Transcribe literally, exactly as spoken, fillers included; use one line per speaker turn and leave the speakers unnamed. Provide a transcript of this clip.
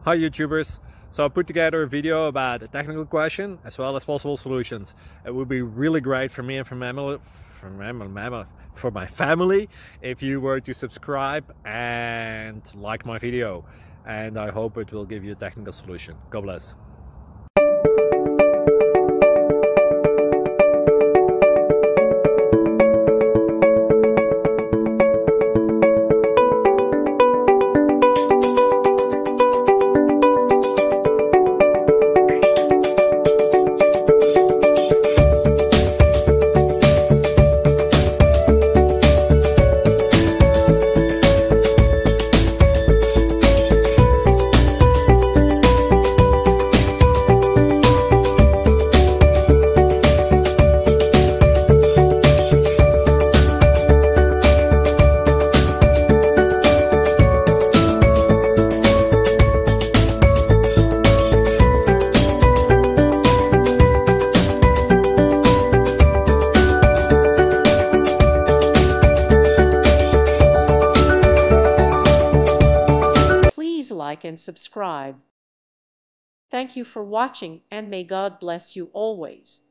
Hi YouTubers! So I put together a video about a technical question as well as possible solutions. It would be really great for me and for, mammal, for, mammal, for my family if you were to subscribe and like my video. And I hope it will give you a technical solution. God bless.
Please like and subscribe. Thank you for watching, and may God bless you always.